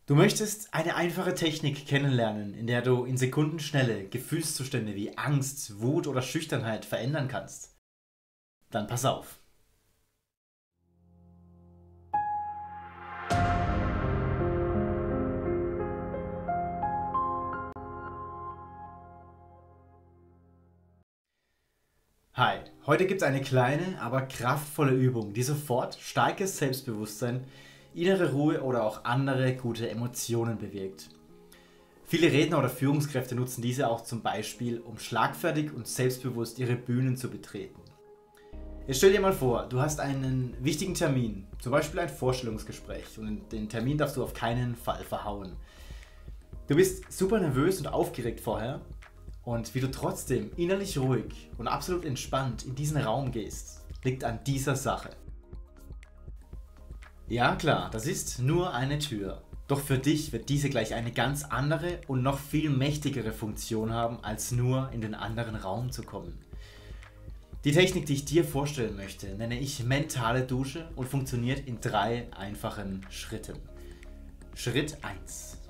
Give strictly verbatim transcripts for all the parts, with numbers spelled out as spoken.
Du möchtest eine einfache Technik kennenlernen, in der du in Sekundenschnelle Gefühlszustände wie Angst, Wut oder Schüchternheit verändern kannst? Dann pass auf. Hi, heute gibt es eine kleine, aber kraftvolle Übung, die sofort starkes Selbstbewusstsein, innere Ruhe oder auch andere gute Emotionen bewirkt. Viele Redner oder Führungskräfte nutzen diese auch zum Beispiel, um schlagfertig und selbstbewusst ihre Bühnen zu betreten. Jetzt stell dir mal vor, du hast einen wichtigen Termin, zum Beispiel ein Vorstellungsgespräch, und den Termin darfst du auf keinen Fall verhauen. Du bist super nervös und aufgeregt vorher, und wie du trotzdem innerlich ruhig und absolut entspannt in diesen Raum gehst, liegt an dieser Sache. Ja klar, das ist nur eine Tür. Doch für dich wird diese gleich eine ganz andere und noch viel mächtigere Funktion haben, als nur in den anderen Raum zu kommen. Die Technik, die ich dir vorstellen möchte, nenne ich mentale Dusche und funktioniert in drei einfachen Schritten. Schritt eins.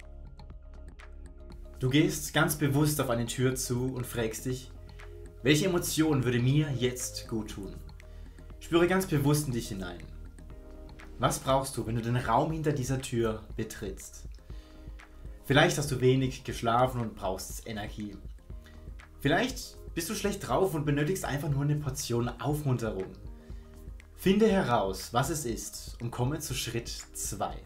Du gehst ganz bewusst auf eine Tür zu und fragst dich, welche Emotion würde mir jetzt gut tun? Spüre ganz bewusst in dich hinein. Was brauchst du, wenn du den Raum hinter dieser Tür betrittst? Vielleicht hast du wenig geschlafen und brauchst Energie. Vielleicht bist du schlecht drauf und benötigst einfach nur eine Portion Aufmunterung. Finde heraus, was es ist, und komme zu Schritt zwei.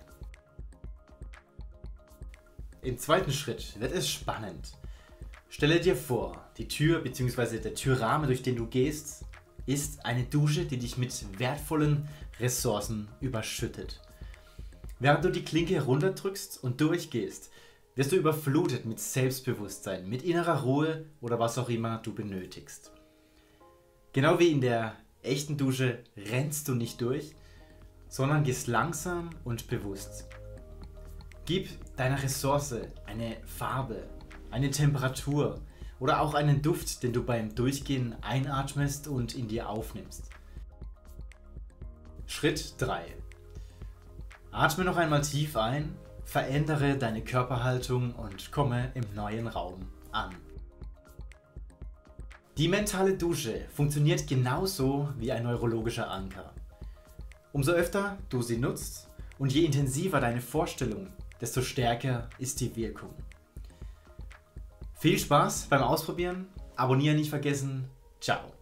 Im zweiten Schritt wird es spannend. Stelle dir vor, die Tür bzw. der Türrahmen, durch den du gehst, ist eine Dusche, die dich mit wertvollen Ressourcen überschüttet. Während du die Klinke herunterdrückst und durchgehst, wirst du überflutet mit Selbstbewusstsein, mit innerer Ruhe oder was auch immer du benötigst. Genau wie in der echten Dusche rennst du nicht durch, sondern gehst langsam und bewusst. Gib deiner Ressource eine Farbe, eine Temperatur oder auch einen Duft, den du beim Durchgehen einatmest und in dir aufnimmst. Schritt drei. Atme noch einmal tief ein, verändere deine Körperhaltung und komme im neuen Raum an. Die mentale Dusche funktioniert genauso wie ein neurologischer Anker. Umso öfter du sie nutzt und je intensiver deine Vorstellung, desto stärker ist die Wirkung. Viel Spaß beim Ausprobieren, abonnieren nicht vergessen, ciao!